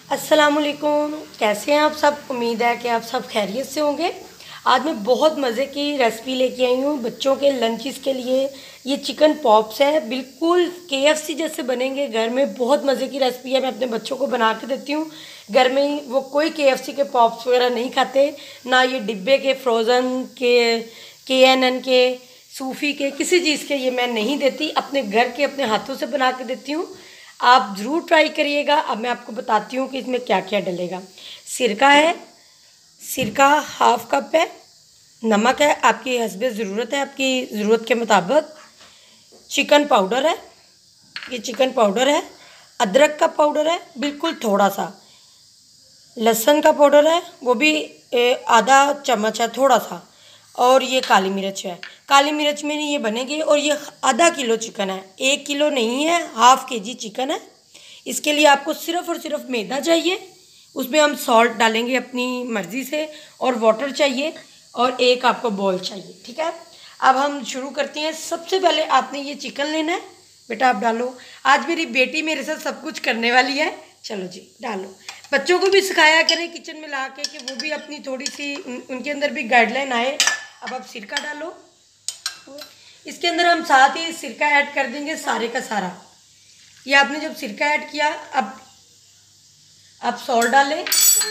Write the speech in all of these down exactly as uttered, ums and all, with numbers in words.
अस्सलामुअलैकुम, कैसे हैं आप सब। उम्मीद है कि आप सब खैरियत से होंगे। आज मैं बहुत मज़े की रेसिपी लेके आई हूँ बच्चों के लंचेस के लिए। ये चिकन पॉप्स है, बिल्कुल केएफसी जैसे बनेंगे घर में। बहुत मज़े की रेसिपी है, मैं अपने बच्चों को बना के देती हूँ घर में ही। वो कोई केएफसी के पॉप्स वगैरह नहीं खाते, ना ये डिब्बे के फ्रोज़न के के एन एन के सूफी के किसी चीज़ के ये मैं नहीं देती, अपने घर के अपने हाथों से बना के देती हूँ। आप ज़रूर ट्राई करिएगा। अब मैं आपको बताती हूँ कि इसमें क्या क्या डलेगा। सिरका है, सिरका हाफ कप है। नमक है, आपकी हस्बे ज़रूरत है, आपकी ज़रूरत के मुताबिक। चिकन पाउडर है, ये चिकन पाउडर है। अदरक का पाउडर है, बिल्कुल थोड़ा सा। लहसुन का पाउडर है, वो भी आधा चम्मच है, थोड़ा सा। और ये काली मिर्च है, काली मिर्च में नहीं ये बनेगी। और ये आधा किलो चिकन है, एक किलो नहीं है, हाफ के जी चिकन है। इसके लिए आपको सिर्फ और सिर्फ मैदा चाहिए, उसमें हम सॉल्ट डालेंगे अपनी मर्ज़ी से, और वाटर चाहिए, और एक आपको बॉल चाहिए। ठीक है, अब हम शुरू करते हैं। सबसे पहले आपने ये चिकन लेना है। बेटा आप डालो, आज मेरी बेटी मेरे साथ सब कुछ करने वाली है। चलो जी डालो। बच्चों को भी सिखाया करें किचन में ला के, कि वो भी अपनी थोड़ी सी उन, उनके अंदर भी गाइडलाइन आए। अब आप सिरका डालो, इसके अंदर हम साथ ही सिरका ऐड कर देंगे सारे का सारा। ये आपने जब सिरका ऐड किया, अब आप सॉल्ट डालें।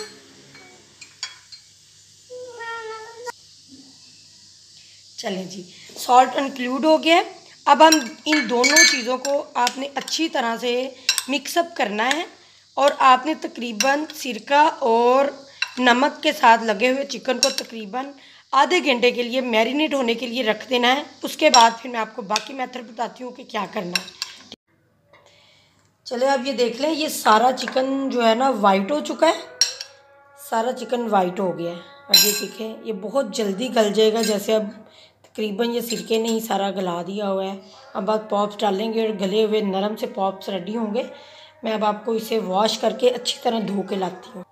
चलें जी, सॉल्ट इंक्लूड हो गया। अब हम इन दोनों चीज़ों को आपने अच्छी तरह से मिक्सअप करना है, और आपने तकरीबन सिरका और नमक के साथ लगे हुए चिकन को तकरीबन आधे घंटे के लिए मैरिनेट होने के लिए रख देना है। उसके बाद फिर मैं आपको बाकी मेथड बताती हूँ कि क्या करना है। चले अब ये देख लें, ये सारा चिकन जो है ना वाइट हो चुका है, सारा चिकन वाइट हो गया है। अब ये देखें, ये बहुत जल्दी गल जाएगा। जैसे अब तकरीबन ये सिरके ने ही सारा गला दिया हुआ है। अब आप पॉप्स डालेंगे और गले हुए नरम से पॉप्स रेडी होंगे। मैं अब आपको इसे वॉश करके अच्छी तरह धो के लाती हूँ।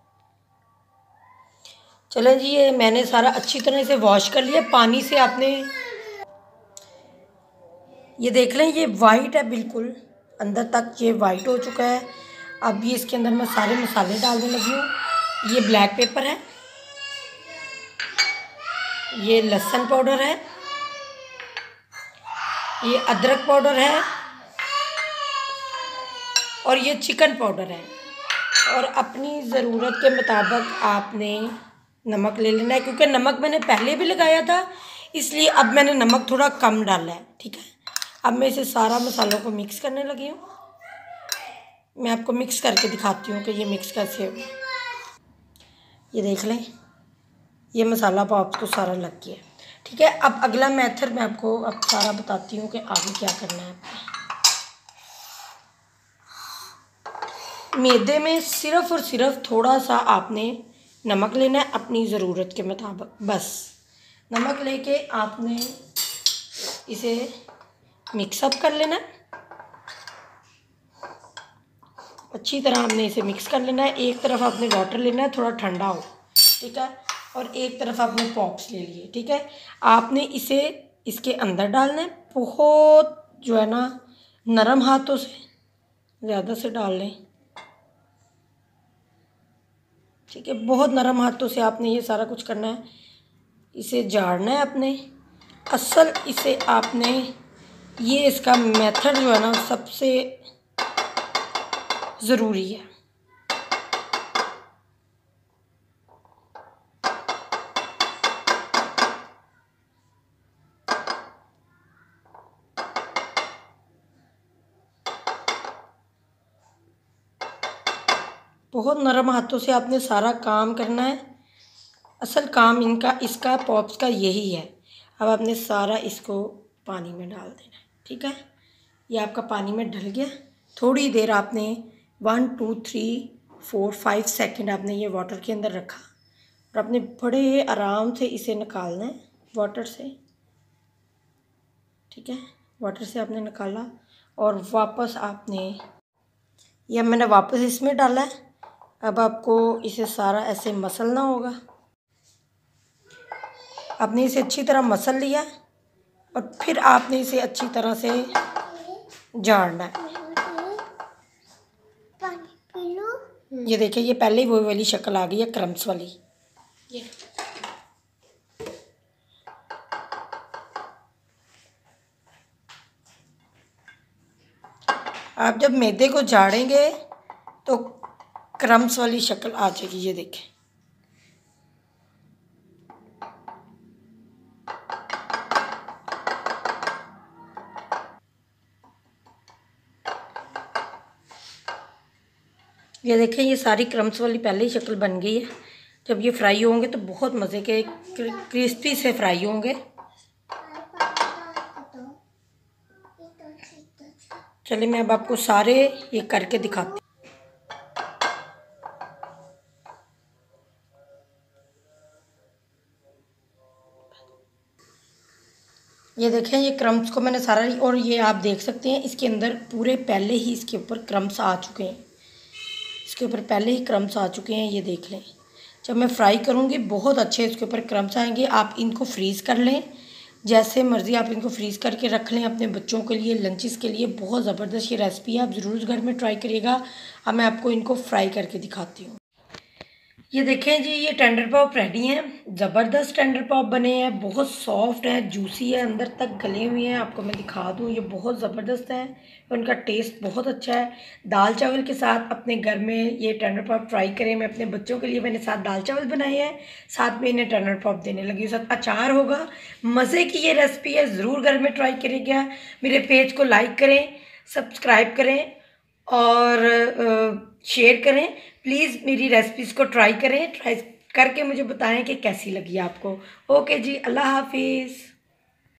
चलें जी, ये मैंने सारा अच्छी तरह से वॉश कर लिया पानी से। आपने ये देख लें, ये वाइट है, बिल्कुल अंदर तक ये वाइट हो चुका है। अब ये इसके अंदर मैं सारे मसाले डालने लगी हूँ। ये ब्लैक पेपर है, ये लहसुन पाउडर है, ये अदरक पाउडर है, और ये चिकन पाउडर है। और अपनी ज़रूरत के मुताबिक आपने नमक ले लेना है, क्योंकि नमक मैंने पहले भी लगाया था, इसलिए अब मैंने नमक थोड़ा कम डाला है। ठीक है, अब मैं इसे सारा मसालों को मिक्स करने लगी हूँ। मैं आपको मिक्स करके दिखाती हूँ कि ये मिक्स कैसे हो। ये देख लें, ये मसाला पॉप्स को सारा लग गया। ठीक है, अब अगला मेथड मैं आपको अब सारा बताती हूँ कि आगे क्या करना है। मैदे में सिर्फ और सिर्फ थोड़ा सा आपने नमक लेना है, अपनी ज़रूरत के मुताबिक। बस नमक लेके आपने इसे मिक्सअप कर लेना है, अच्छी तरह आपने इसे मिक्स कर लेना है। एक तरफ आपने वाटर लेना है, थोड़ा ठंडा हो। ठीक है, और एक तरफ आपने पॉप्स ले लिए। ठीक है, आपने इसे इसके अंदर डालना है। बहुत जो है ना नरम हाथों से, ज़्यादा से डाल लें। ठीक है, बहुत नरम हाथों से आपने ये सारा कुछ करना है। इसे झाड़ना है आपने। असल इसे आपने, ये इसका मेथड जो है ना सबसे ज़रूरी है। बहुत नरम हाथों से आपने सारा काम करना है। असल काम इनका, इसका पॉप्स का यही है। अब आपने सारा इसको पानी में डाल देना है। ठीक है, ये आपका पानी में डल गया। थोड़ी देर आपने one two three four five second आपने ये वाटर के अंदर रखा, और आपने बड़े आराम से इसे निकालना है वाटर से। ठीक है, वाटर से आपने निकाला, और वापस आपने, यह मैंने वापस इसमें डाला है। अब आपको इसे सारा ऐसे मसलना होगा। आपने इसे अच्छी तरह मसल लिया, और फिर आपने इसे अच्छी तरह से झाड़ना है। ये देखिए, ये पहले ही वो वाली शक्ल आ गई है, क्रम्स वाली। ये आप जब मैदे को झाड़ेंगे तो क्रम्स वाली शक्ल आ जाएगी। ये देखें, ये देखें, ये सारी क्रम्स वाली पहले ही शक्ल बन गई है। जब ये फ्राई होंगे तो बहुत मज़े के क्रिस्पी से फ्राई होंगे। चलिए मैं अब आपको सारे ये करके दिखाती हूँ। ये देखें, ये क्रम्स को मैंने सारा, और ये आप देख सकते हैं इसके अंदर पूरे पहले ही इसके ऊपर क्रम्स आ चुके हैं। इसके ऊपर पहले ही क्रम्स आ चुके हैं, ये देख लें। जब मैं फ्राई करूँगी बहुत अच्छे इसके ऊपर क्रम्स आएंगे। आप इनको फ्रीज़ कर लें, जैसे मर्ज़ी आप इनको फ्रीज़ करके रख लें अपने बच्चों के लिए, लंचेस के लिए। बहुत ज़बरदस्त ये रेसिपी है, आप ज़रूर घर में ट्राई करिएगा। अब मैं आपको इनको फ्राई करके दिखाती हूँ। ये देखें जी, ये टेंडर पॉप रेडी हैं। ज़बरदस्त टेंडर पॉप बने हैं, बहुत सॉफ्ट है, जूसी है, अंदर तक गले हुए हैं। आपको मैं दिखा दूँ, ये बहुत ज़बरदस्त है, उनका टेस्ट बहुत अच्छा है। दाल चावल के साथ अपने घर में ये टेंडर पॉप ट्राई करें। मैं अपने बच्चों के लिए मैंने साथ दाल चावल बनाए हैं, साथ में इन्हें टेंडर पॉप देने लगी, साथ अचार होगा। मज़े की ये रेसिपी है, ज़रूर घर में ट्राई करिएगा। मेरे पेज को लाइक करें, सब्सक्राइब करें और शेयर करें। प्लीज़ मेरी रेसिपीज़ को ट्राई करें, ट्राई करके मुझे बताएं कि कैसी लगी आपको। ओके जी, अल्लाह हाफिज़।